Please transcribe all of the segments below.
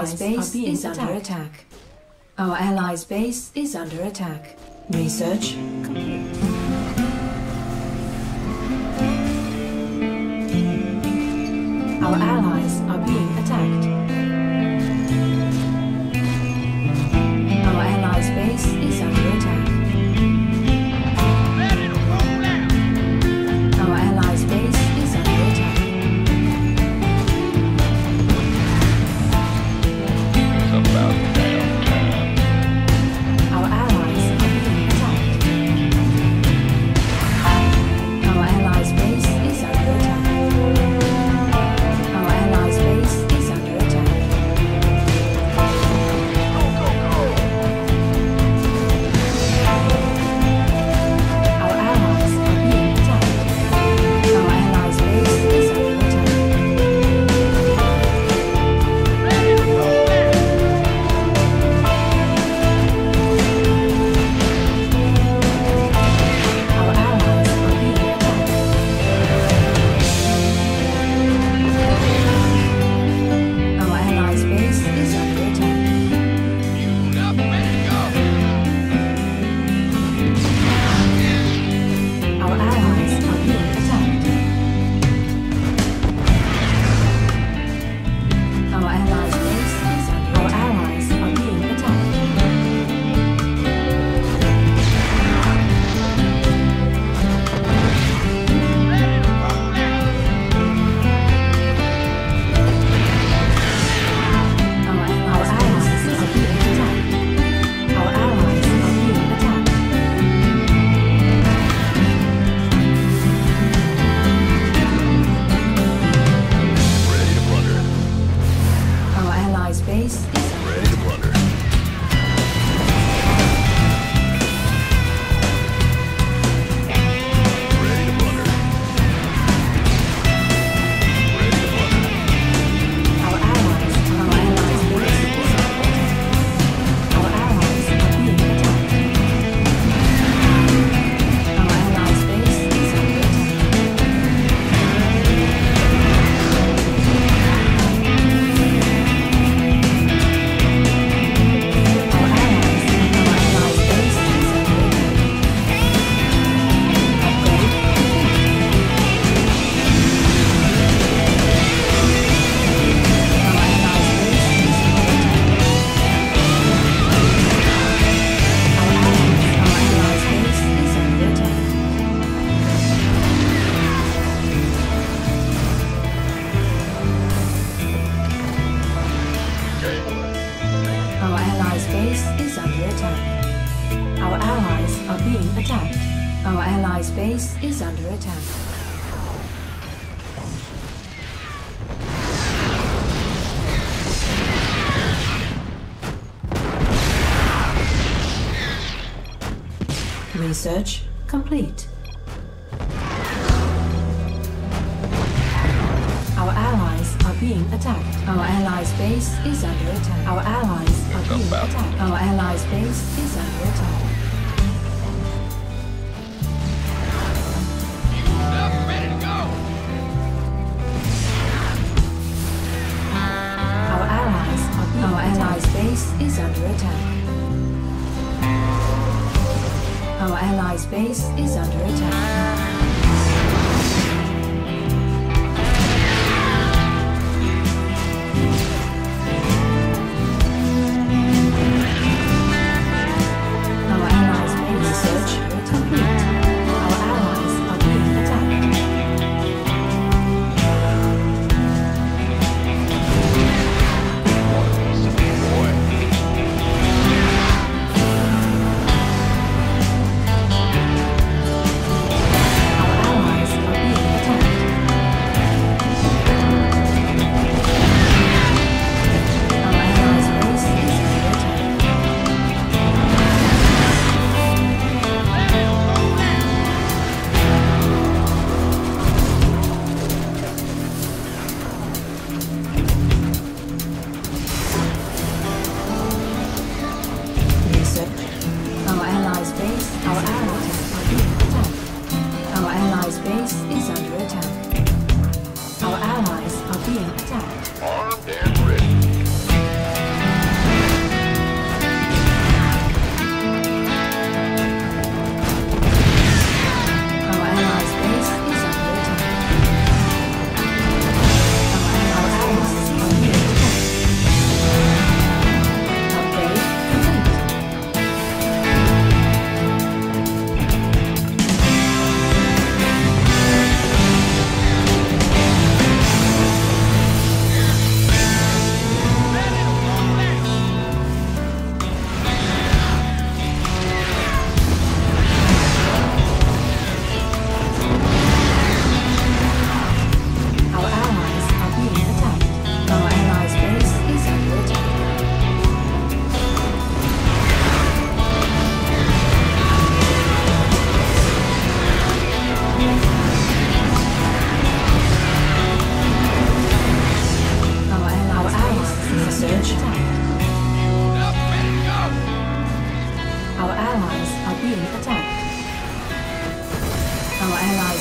allies' base is under attack. Our allies' base is under attack. Research complete. Our allies are being attacked. Our allies' base is under attack. Our allies' base is under attack. About damn time. Our allies are being attacked. Our allies' base is under attack. Our allies' base is under attack. Go, go, go! Our allies are being attacked. Our allies' base is under attack. Ready to roll out! Our allies are being attacked. Our allies' base is under attack. Fueled up, ready to go! Our allies are being attacked. Our allies' base is under Our allies are being attacked. Ready to roll out! Our allies are being attacked. Our allies are being attacked. Ready to plunder. Our allies' base is Ready to plunder. Ready to plunder. Ready to plunder. our allies base is Our allies are being attacked. Our allies' base is under attack. Our allies' base is under attack. Upgrade Our allies' base is under attack. Our allies' base is under attack. Okay. Our allies' base is under attack. Our allies are being attacked. Our allies' base is under attack. Research complete. Our allies are being attacked. Our allies' base is under attack. Our allies are being About. attacked. Our allies' base is under attack. Fueled up, ready to go! Our allies' base is under attack. Our allies' base is under attack. Our allies' base research complete. Our allies are being attacked. Boy.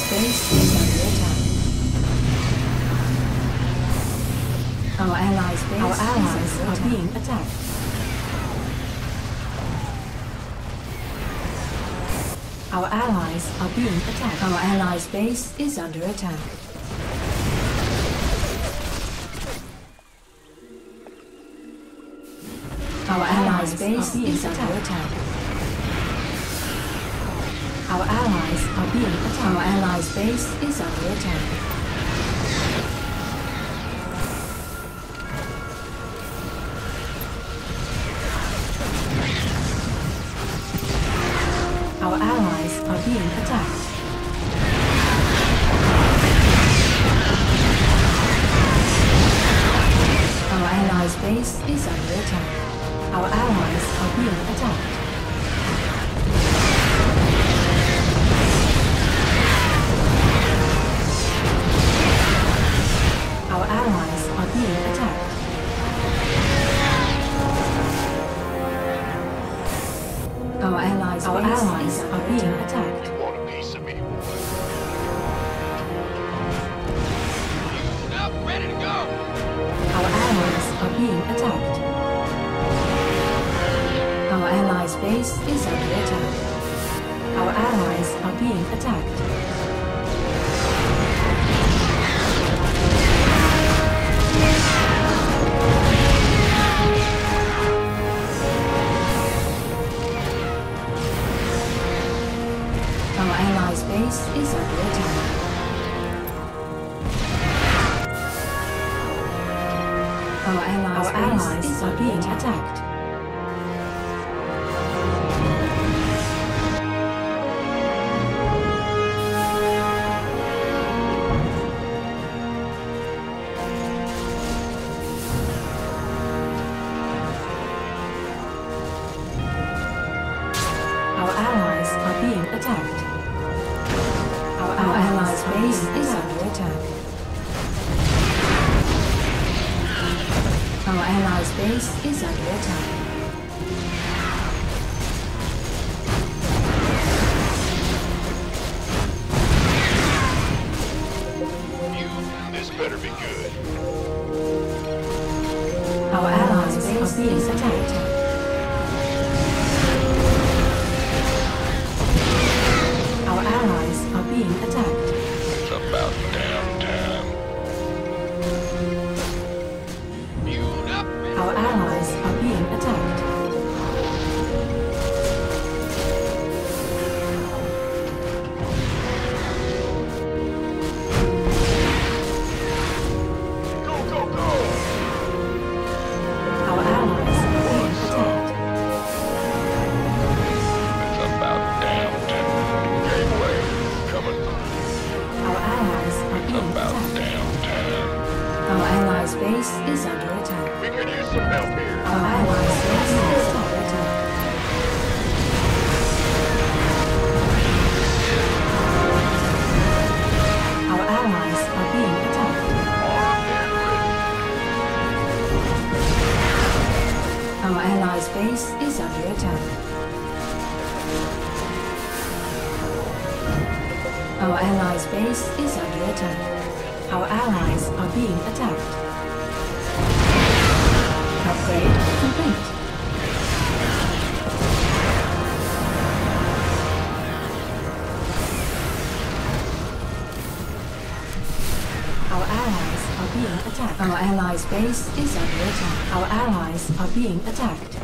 allies' base is under attack. Our allies' base are being attacked. Our allies are being attacked. Our allies' base is under attack. Our allies' base is under attack. Our allies are being attacked. Our allies' base is under attack. Our allies are being attacked. Our allies' base is under attack. Our allies are being attacked. Our allies are being attacked. Our allies are being attacked. Want a piece of me, boy? Up, ready to go. Our allies are being attacked. Our allies' base is under attack. Our allies are being attacked. Our allies' base is under attack. Our allies are being attacked. Our allies are being attacked. Our allies' base is under attack. Our allies' base is under attack. This better be good. Our allies' base are being attacked. Our allies are being attacked. It's about damn time. Mute up. Our allies are being attacked. Go, go, go. Our allies are being attacked. It's about damn time. Gateway coming. Our allies are being About attacked. damn time. Our allies' base is under attack. We could use some help here. Our allies' base is under attack. Our allies are being attacked. Armed and ready. Our allies' base is under attack. Our allies' base is under attack. Our allies are being attacked. Upgrade complete. Our allies are being attacked. Our allies' base is under attack. Our allies are being attacked.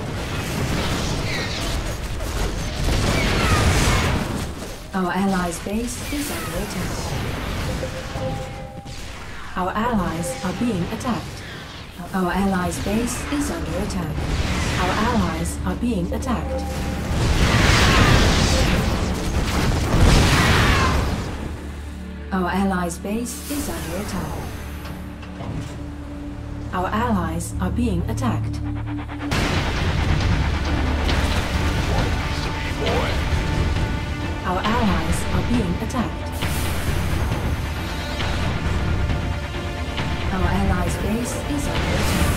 Our allies' base is under attack. Our allies are being attacked. Our allies' base is under attack. Our allies are being attacked. Our allies' base is under attack. Our allies are being attacked. Want a piece of me, boy? Our allies are being attacked. Our allies' base is under attack.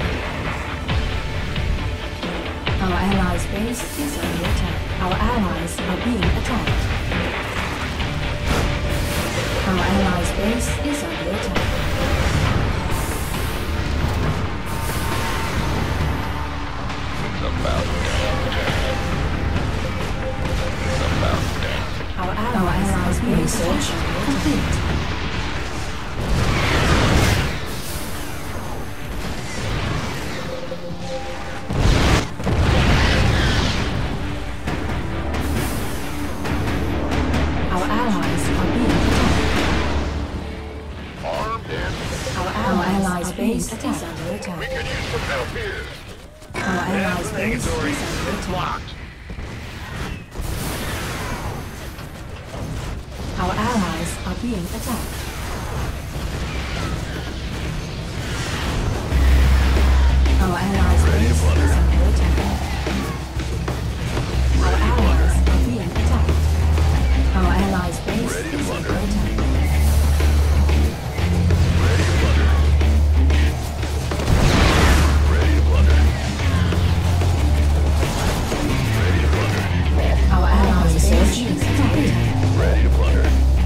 Our allies' base is under attack. Our allies are being attacked. Our allies' base is under attack. It's about damn. It's about damn. Our allies' research complete. Our allies are being attacked. Armed and Our allies' base is under we attack. can use some help here. Our allies' base Negatory. is under It's attack. locked. Our allies are being attacked. Our allies' base is under attack. Our allies are being attacked. Our allies' base is under attack. Ready to blunder. Ready to blunder. Ready to blunder. Our allies' base is attacked. Ready to blunder.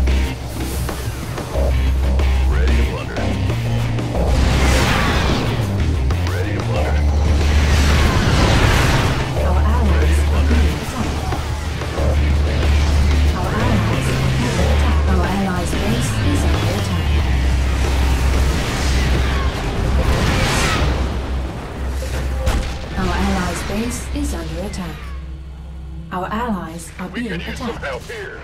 Ready to blunder. Ready to blunder. Our allies are being attacked. Our allies are being attacked. Our allies' base is under attack. Our allies' base is under attack. Our allies are We being can use some attacked. help here.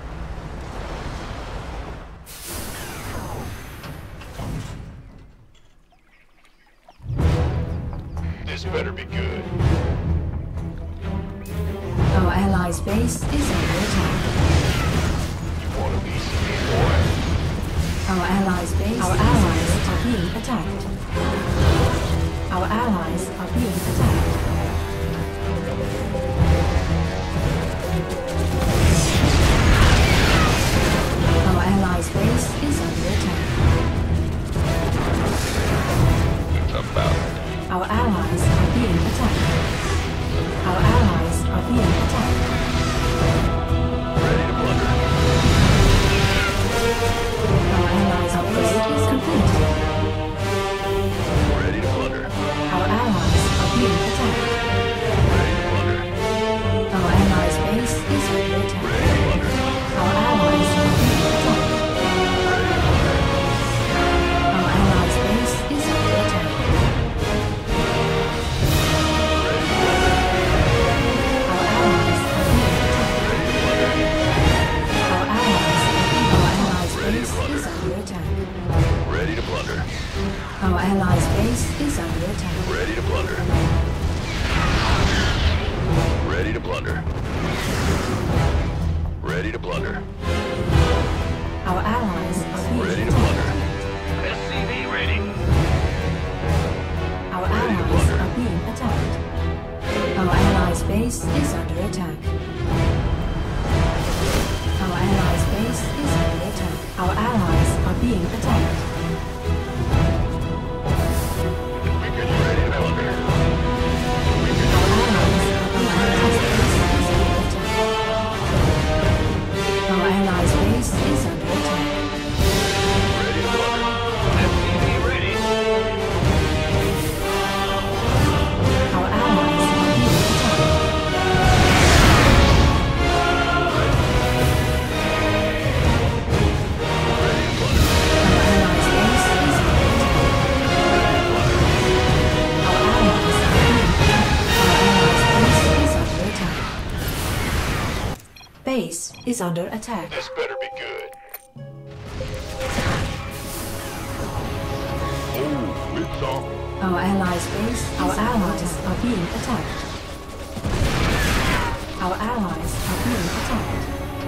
This better be good. Our allies' base is under attack. You want a piece of me, boy? Our allies' base. Our allies are being attacked. Our allies are being attacked. Our allies' base is under attack. It's about Our allies are being attacked. Our allies are being attacked. ready to blunder. Our allies' base is complete. Ready to blunder. Our allies are being attacked. Ready to blunder. Our allies' base is under attack. Ready to blunder. Our allies are being attacked. Ready to blunder. Our allies' base is under attack. Our allies are being attacked. Our allies' base is under attack. Ready to blunder. Our allies' base is under attack. Ready to blunder. Ready to blunder. Ready to blunder. Our allies are being Ready to attacked. blunder. SCV ready. Our allies are being attacked. Our allies' base is under attack. Our allies' base is under attack. Our allies are being attacked. We can ready to blunder. Our allies are being attacked. Our allies' base is under attack. Ready to blunder. SCV ready. Our allies are being attacked. base is under attack. This better be good. Oh, it's on. Our allies' base, our allies are being attacked. Our allies are being attacked.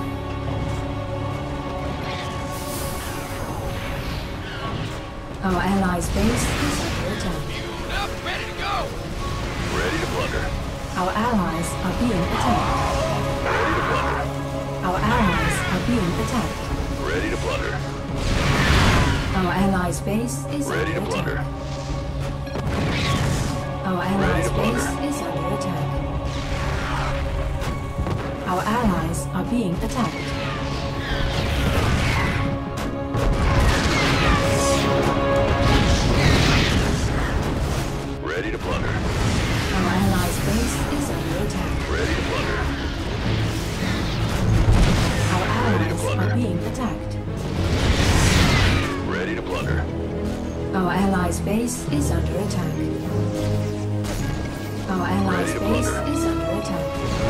Our allies' base is under attack. Up, ready to go. Ready to blunder. Our allies are being attacked. Ready to blunder. Our allies are being attacked. Ready to blunder. Our allies' base is Ready to under blunder. attack. Our allies' base is under attack. Our allies being attacked. Ready to plunder. Our allies' base is under attack. Ready to plunder. Our Ready to allies plunder. are being attacked. Ready to plunder. Our allies' base is under attack. Our allies' Ready to base plunder. is under attack.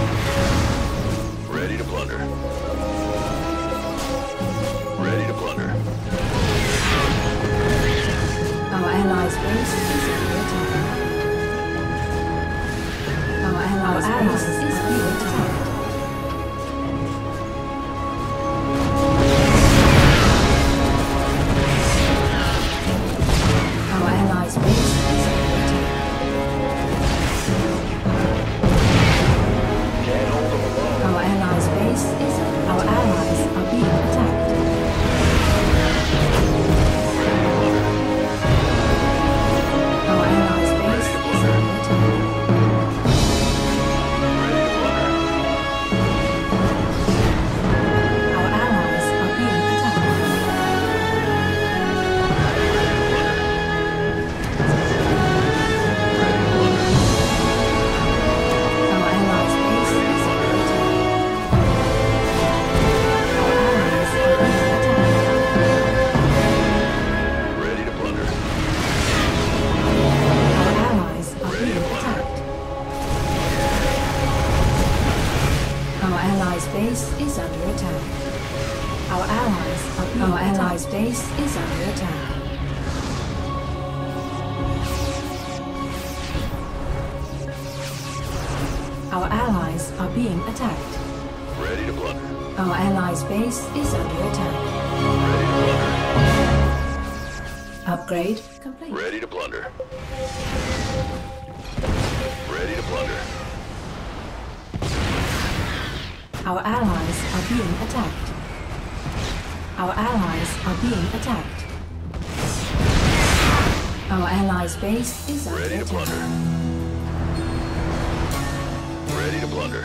Ready to plunder. Ready to plunder. Our allies' base is under attack. Our allies' base is being attacked. Our allies' base is under attack. Can't hold them alone. Our allies' base is under attack. Our allies are being attacked. Our allies' base is under attack. Our allies are being attacked. Our allies' base is under attack. Our allies are being attacked. Ready to plunder. Our allies are being attacked. Our allies' base is under attack. Our allies' base is under attack. Our allies are being attacked. Ready to plunder. Our allies' base is under attack. Ready to plunder. Upgrade complete. Ready to plunder. Ready to plunder. Our allies are being attacked. Our allies are being attacked. Our allies' base is under Ready to attack. plunder. Ready to plunder.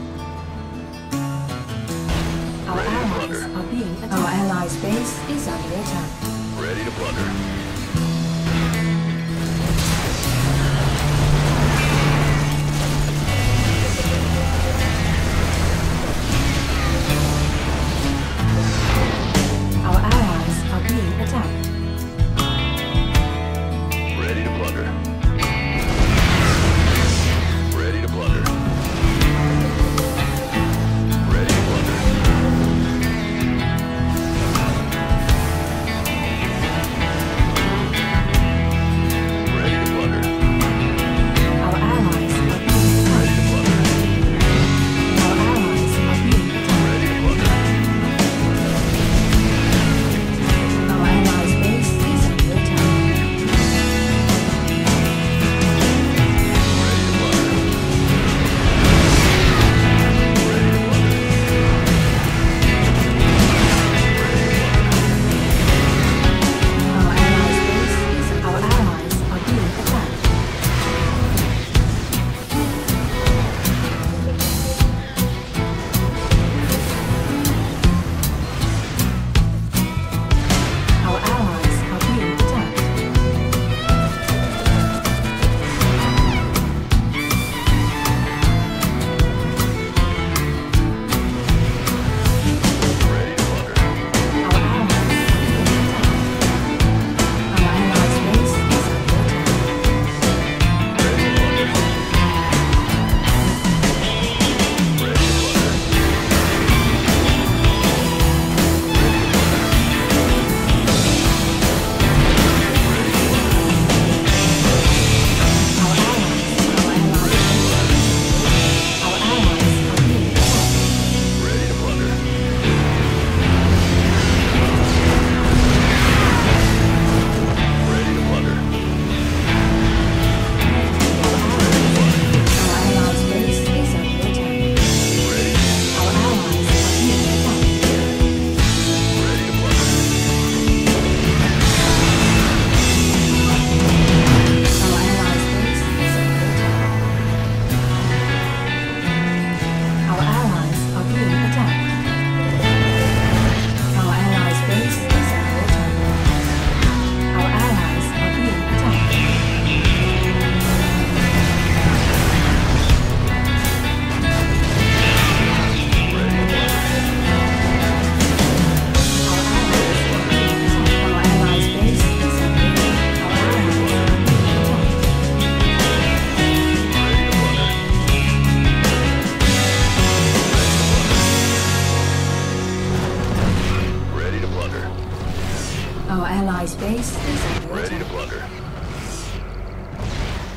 Our Ready to allies plunder. are being attacked. Our allies' base is under attack. Ready to plunder. Our allies are being attacked. Ready to plunder. Ready to plunder. Ready to plunder.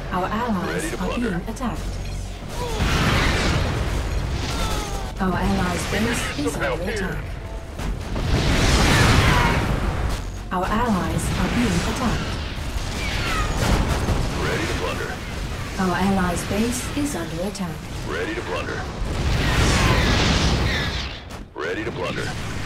Our allies are being attacked. Our allies' base is under attack. Our allies are being attacked. Ready to plunder. Our allies' base is under attack. Ready to plunder. Ready to plunder.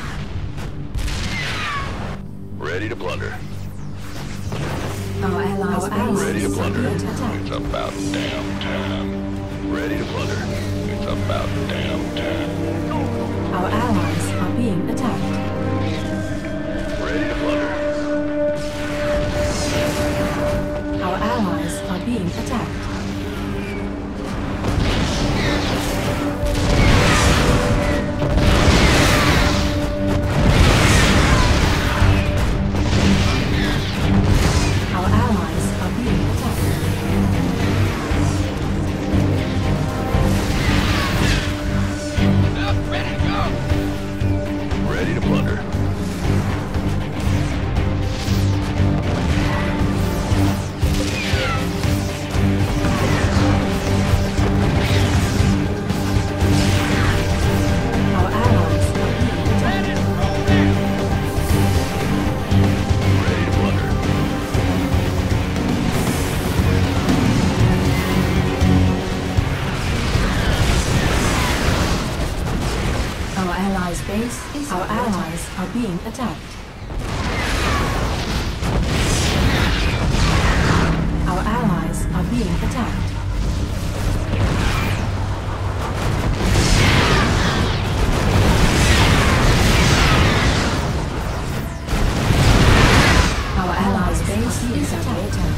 Ready to plunder. Our allies' base Ready to is under plunder. attack. It's about damn time. Ready to plunder. It's about damn time. Our allies are being attacked. Ready to plunder. Our allies are being attacked. Our allies are being attacked. Ready to plunder. Our allies are being attacked. Ready to plunder. Our allies' base is our allies are being attacked. Our allies are being attacked. Our allies' base is under attack.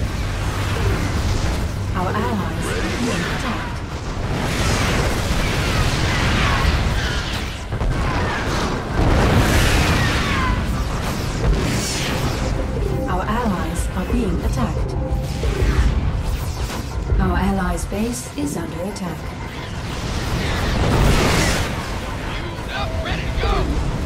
Our allies are being attacked. Our allies are being attacked. Our allies' base is under attack. Ready to go.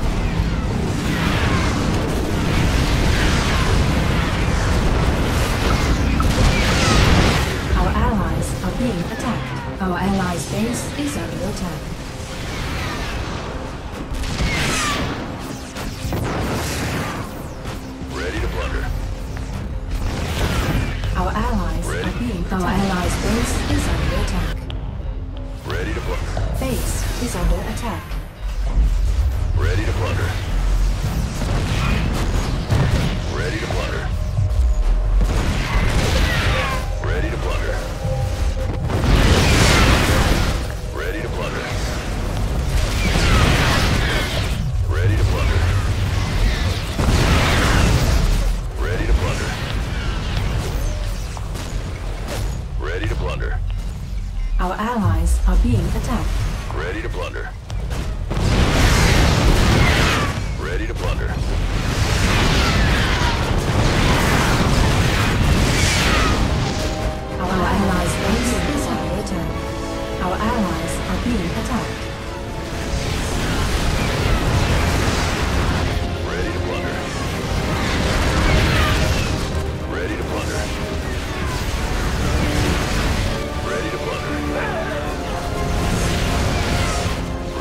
Our allies are being attacked. Our allies' base is under attack. Ready to plunder. Our allies Ready. are being attacked. Our allies' base is under attack. Ready to plunder. Base is under attack. Ready to plunder. Ready to plunder. Ready to plunder. Ready to plunder. Ready to plunder. Ready to plunder. Ready to plunder. Our allies are being attacked. Ready to plunder. Ready to plunder. Our allies' base is under attack. Our allies are being attacked. Ready to plunder. Ready to plunder. Ready to plunder.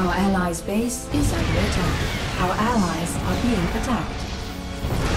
Our allies' base is under attack. Our allies are being attacked.